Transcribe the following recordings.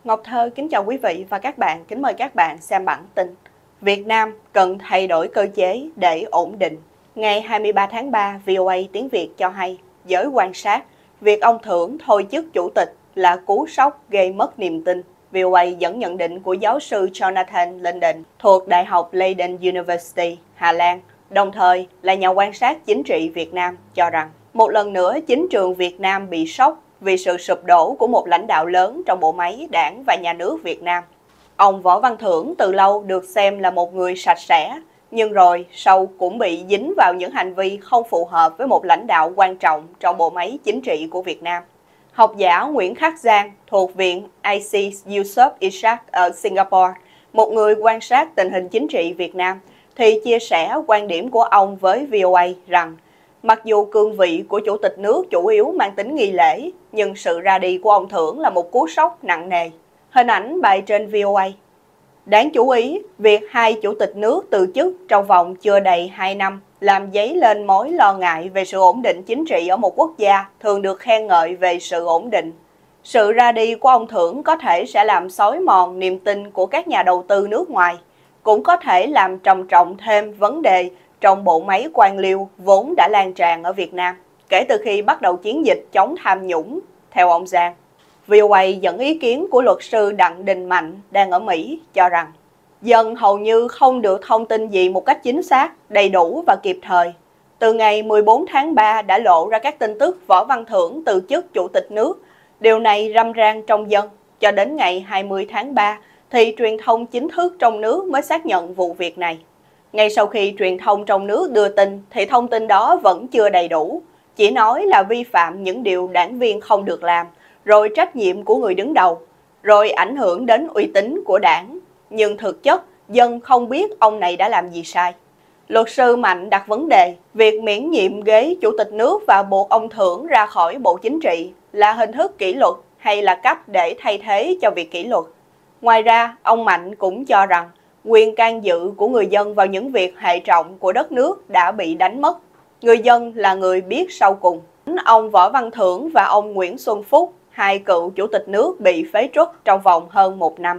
Ngọc Thơ kính chào quý vị và các bạn, kính mời các bạn xem bản tin Việt Nam cần thay đổi cơ chế để ổn định. Ngày 23 tháng 3, VOA tiếng Việt cho hay, giới quan sát, việc ông Thưởng thôi chức chủ tịch là cú sốc gây mất niềm tin. VOA dẫn nhận định của giáo sư Jonathan Linden thuộc Đại học Leiden University, Hà Lan, đồng thời là nhà quan sát chính trị Việt Nam, cho rằng một lần nữa chính trường Việt Nam bị sốc vì sự sụp đổ của một lãnh đạo lớn trong bộ máy đảng và nhà nước Việt Nam. Ông Võ Văn Thưởng từ lâu được xem là một người sạch sẽ, nhưng rồi sau cũng bị dính vào những hành vi không phù hợp với một lãnh đạo quan trọng trong bộ máy chính trị của Việt Nam. Học giả Nguyễn Khắc Giang thuộc Viện IC Yusof Ishak ở Singapore, một người quan sát tình hình chính trị Việt Nam, thì chia sẻ quan điểm của ông với VOA rằng mặc dù cương vị của chủ tịch nước chủ yếu mang tính nghi lễ, nhưng sự ra đi của ông Thưởng là một cú sốc nặng nề. Hình ảnh bài trên VOA. Đáng chú ý, việc hai chủ tịch nước từ chức trong vòng chưa đầy 2 năm làm dấy lên mối lo ngại về sự ổn định chính trị ở một quốc gia thường được khen ngợi về sự ổn định. Sự ra đi của ông Thưởng có thể sẽ làm xói mòn niềm tin của các nhà đầu tư nước ngoài, cũng có thể làm trầm trọng thêm vấn đề trong bộ máy quan liêu vốn đã lan tràn ở Việt Nam kể từ khi bắt đầu chiến dịch chống tham nhũng, theo ông Giang. VOA dẫn ý kiến của luật sư Đặng Đình Mạnh đang ở Mỹ cho rằng dân hầu như không được thông tin gì một cách chính xác, đầy đủ và kịp thời. Từ ngày 14 tháng 3 đã lộ ra các tin tức Võ Văn Thưởng từ chức chủ tịch nước. Điều này râm ran trong dân. Cho đến ngày 20 tháng 3 thì truyền thông chính thức trong nước mới xác nhận vụ việc này. Ngay sau khi truyền thông trong nước đưa tin thì thông tin đó vẫn chưa đầy đủ, chỉ nói là vi phạm những điều đảng viên không được làm, rồi trách nhiệm của người đứng đầu, rồi ảnh hưởng đến uy tín của đảng. Nhưng thực chất, dân không biết ông này đã làm gì sai. Luật sư Mạnh đặt vấn đề, việc miễn nhiệm ghế chủ tịch nước và buộc ông Thưởng ra khỏi Bộ Chính trị là hình thức kỷ luật hay là cách để thay thế cho việc kỷ luật. Ngoài ra, ông Mạnh cũng cho rằng quyền can dự của người dân vào những việc hệ trọng của đất nước đã bị đánh mất. Người dân là người biết sau cùng. Ông Võ Văn Thưởng và ông Nguyễn Xuân Phúc, hai cựu chủ tịch nước bị phế truất trong vòng hơn 1 năm.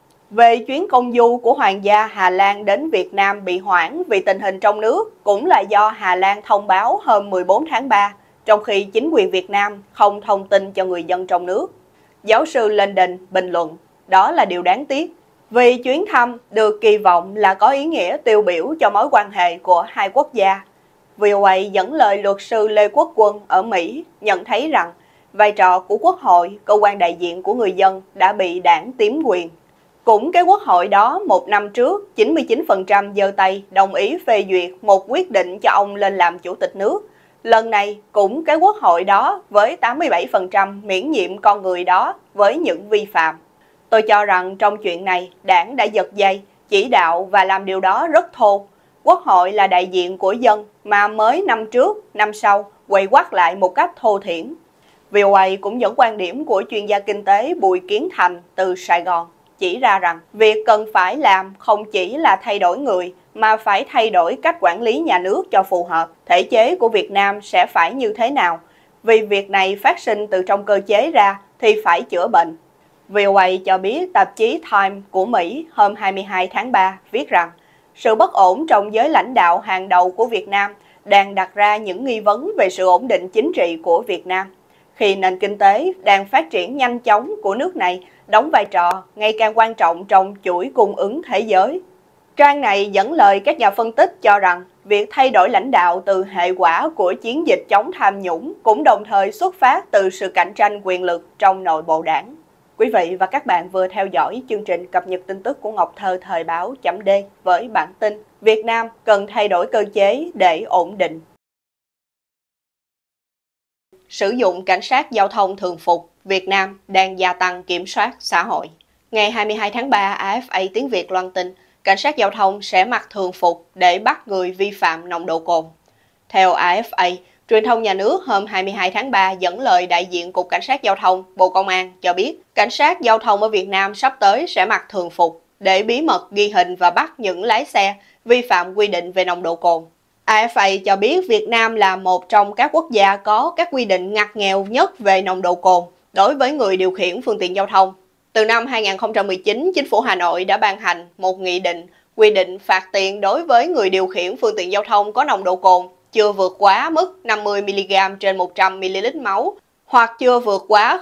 Về chuyến công du của Hoàng gia Hà Lan đến Việt Nam bị hoãn vì tình hình trong nước cũng là do Hà Lan thông báo hôm 14 tháng 3, trong khi chính quyền Việt Nam không thông tin cho người dân trong nước. Giáo sư Linden bình luận, đó là điều đáng tiếc, vì chuyến thăm được kỳ vọng là có ý nghĩa tiêu biểu cho mối quan hệ của hai quốc gia. VOA dẫn lời luật sư Lê Quốc Quân ở Mỹ nhận thấy rằng vai trò của Quốc hội, cơ quan đại diện của người dân đã bị đảng tiếm quyền. Cũng cái Quốc hội đó, 1 năm trước, 99% giơ tay đồng ý phê duyệt một quyết định cho ông lên làm chủ tịch nước. Lần này, cũng cái Quốc hội đó với 87% miễn nhiệm con người đó với những vi phạm. Tôi cho rằng trong chuyện này, đảng đã giật dây, chỉ đạo và làm điều đó rất thô. Quốc hội là đại diện của dân mà mới năm trước, năm sau quay quắt lại một cách thô thiển. VOA cũng dẫn quan điểm của chuyên gia kinh tế Bùi Kiến Thành từ Sài Gòn, chỉ ra rằng việc cần phải làm không chỉ là thay đổi người mà phải thay đổi cách quản lý nhà nước cho phù hợp. Thể chế của Việt Nam sẽ phải như thế nào? Vì việc này phát sinh từ trong cơ chế ra thì phải chữa bệnh. VOA cho biết tạp chí Time của Mỹ hôm 22 tháng 3 viết rằng sự bất ổn trong giới lãnh đạo hàng đầu của Việt Nam đang đặt ra những nghi vấn về sự ổn định chính trị của Việt Nam, khi nền kinh tế đang phát triển nhanh chóng của nước này đóng vai trò ngày càng quan trọng trong chuỗi cung ứng thế giới. Trang này dẫn lời các nhà phân tích cho rằng việc thay đổi lãnh đạo từ hệ quả của chiến dịch chống tham nhũng cũng đồng thời xuất phát từ sự cạnh tranh quyền lực trong nội bộ đảng. Quý vị và các bạn vừa theo dõi chương trình cập nhật tin tức của Ngọc Thơ thời báo .d với bản tin Việt Nam cần thay đổi cơ chế để ổn định. Sử dụng cảnh sát giao thông thường phục, Việt Nam đang gia tăng kiểm soát xã hội. Ngày 22 tháng 3, AFA tiếng Việt loan tin cảnh sát giao thông sẽ mặc thường phục để bắt người vi phạm nồng độ cồn. Theo AFA, truyền thông nhà nước hôm 22 tháng 3 dẫn lời đại diện Cục Cảnh sát Giao thông, Bộ Công an cho biết cảnh sát giao thông ở Việt Nam sắp tới sẽ mặc thường phục để bí mật ghi hình và bắt những lái xe vi phạm quy định về nồng độ cồn. AFA cho biết Việt Nam là một trong các quốc gia có các quy định ngặt nghèo nhất về nồng độ cồn đối với người điều khiển phương tiện giao thông. Từ năm 2019, Chính phủ Hà Nội đã ban hành một nghị định quy định phạt tiền đối với người điều khiển phương tiện giao thông có nồng độ cồn chưa vượt quá mức 50mg trên 100ml máu hoặc chưa vượt quá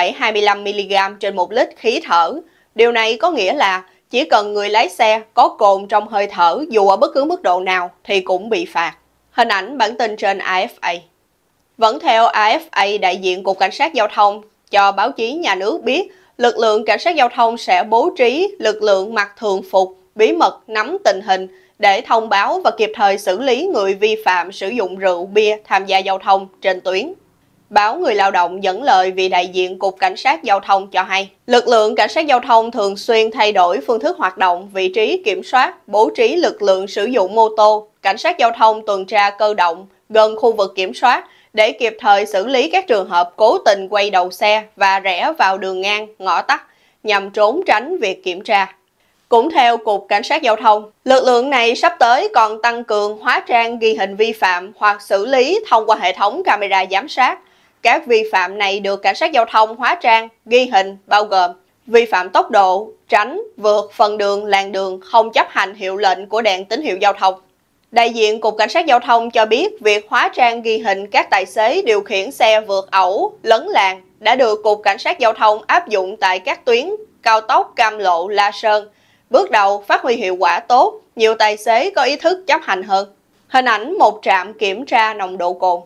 0,25mg trên 1 lít khí thở. Điều này có nghĩa là chỉ cần người lái xe có cồn trong hơi thở dù ở bất cứ mức độ nào thì cũng bị phạt. Hình ảnh bản tin trên AFA. Vẫn theo AFA, đại diện Cục Cảnh sát Giao thông cho báo chí nhà nước biết lực lượng cảnh sát giao thông sẽ bố trí lực lượng mặc thường phục, bí mật nắm tình hình để thông báo và kịp thời xử lý người vi phạm sử dụng rượu bia tham gia giao thông trên tuyến. Báo Người Lao động dẫn lời vị đại diện Cục Cảnh sát Giao thông cho hay, lực lượng cảnh sát giao thông thường xuyên thay đổi phương thức hoạt động, vị trí kiểm soát, bố trí lực lượng sử dụng mô tô, cảnh sát giao thông tuần tra cơ động gần khu vực kiểm soát để kịp thời xử lý các trường hợp cố tình quay đầu xe và rẽ vào đường ngang, ngõ tắt nhằm trốn tránh việc kiểm tra. Cũng theo Cục Cảnh sát Giao thông, lực lượng này sắp tới còn tăng cường hóa trang ghi hình vi phạm hoặc xử lý thông qua hệ thống camera giám sát. Các vi phạm này được cảnh sát giao thông hóa trang, ghi hình bao gồm vi phạm tốc độ, tránh, vượt phần đường, làn đường, không chấp hành hiệu lệnh của đèn tín hiệu giao thông. Đại diện Cục Cảnh sát Giao thông cho biết việc hóa trang ghi hình các tài xế điều khiển xe vượt ẩu, lấn làn đã được Cục Cảnh sát Giao thông áp dụng tại các tuyến cao tốc Cam Lộ, La Sơn. Bước đầu phát huy hiệu quả tốt, nhiều tài xế có ý thức chấp hành hơn. Hình ảnh một trạm kiểm tra nồng độ cồn.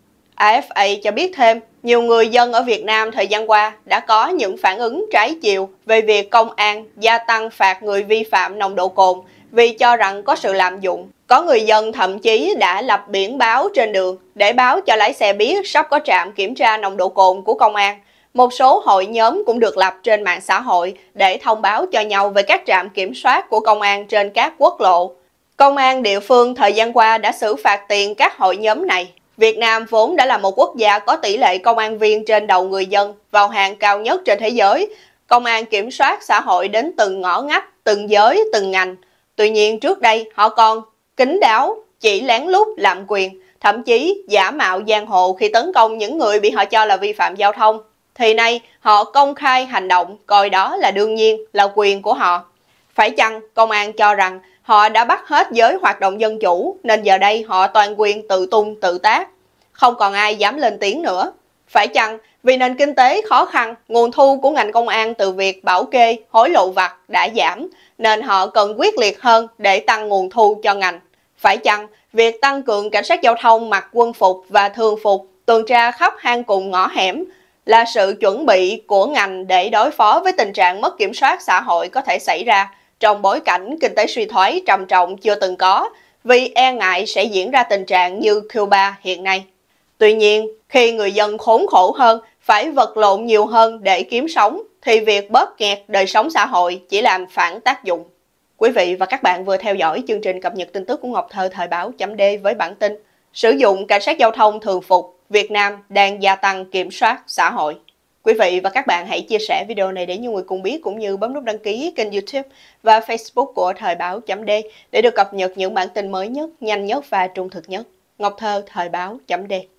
AFA cho biết thêm, nhiều người dân ở Việt Nam thời gian qua đã có những phản ứng trái chiều về việc công an gia tăng phạt người vi phạm nồng độ cồn vì cho rằng có sự lạm dụng. Có người dân thậm chí đã lập biển báo trên đường để báo cho lái xe biết sắp có trạm kiểm tra nồng độ cồn của công an. Một số hội nhóm cũng được lập trên mạng xã hội để thông báo cho nhau về các trạm kiểm soát của công an trên các quốc lộ. Công an địa phương thời gian qua đã xử phạt tiền các hội nhóm này. Việt Nam vốn đã là một quốc gia có tỷ lệ công an viên trên đầu người dân vào hàng cao nhất trên thế giới. Công an kiểm soát xã hội đến từng ngõ ngách, từng giới, từng ngành. Tuy nhiên trước đây họ còn kín đáo, chỉ lén lút lạm quyền, thậm chí giả mạo giang hồ khi tấn công những người bị họ cho là vi phạm giao thông. Thì nay họ công khai hành động, coi đó là đương nhiên, là quyền của họ. Phải chăng công an cho rằng họ đã bắt hết giới hoạt động dân chủ nên giờ đây họ toàn quyền tự tung tự tác, không còn ai dám lên tiếng nữa? Phải chăng vì nền kinh tế khó khăn, nguồn thu của ngành công an từ việc bảo kê, hối lộ vặt đã giảm nên họ cần quyết liệt hơn để tăng nguồn thu cho ngành? Phải chăng việc tăng cường cảnh sát giao thông mặc quân phục và thường phục tuần tra khắp hang cùng ngõ hẻm là sự chuẩn bị của ngành để đối phó với tình trạng mất kiểm soát xã hội có thể xảy ra trong bối cảnh kinh tế suy thoái trầm trọng chưa từng có, vì e ngại sẽ diễn ra tình trạng như Cuba hiện nay? Tuy nhiên, khi người dân khốn khổ hơn, phải vật lộn nhiều hơn để kiếm sống, thì việc bóp nghẹt đời sống xã hội chỉ làm phản tác dụng. Quý vị và các bạn vừa theo dõi chương trình cập nhật tin tức của Ngọc Thơ thời báo chấm D với bản tin sử dụng cảnh sát giao thông thường phục, Việt Nam đang gia tăng kiểm soát xã hội. Quý vị và các bạn hãy chia sẻ video này để nhiều người cùng biết, cũng như bấm nút đăng ký kênh YouTube và Facebook của thời báo chấm D để được cập nhật những bản tin mới nhất, nhanh nhất và trung thực nhất. Ngọc Thơ thời báo chấm D.